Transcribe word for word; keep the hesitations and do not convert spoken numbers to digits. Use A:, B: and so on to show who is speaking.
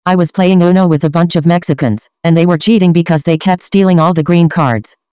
A: I was playing Uno with a bunch of Mexicans, and they were cheating because they kept stealing all the green cards.